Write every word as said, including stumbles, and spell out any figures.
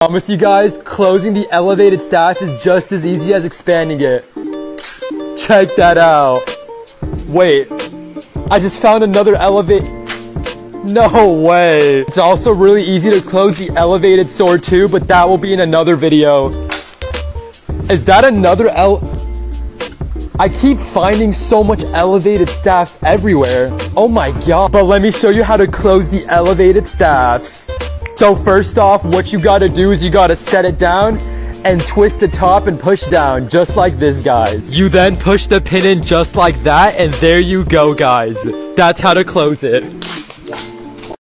Promise you guys, closing the elevated staff is just as easy as expanding it. Check that out. Wait, I just found another elevate. No way. It's also really easy to close the elevated sword too, but that will be in another video. Is that another el- I keep finding so much elevated staffs everywhere. Oh my god. But let me show you how to close the elevated staffs. So first off, what you gotta do is you gotta set it down and twist the top and push down, just like this, guys. You then push the pin in just like that, and there you go, guys. That's how to close it.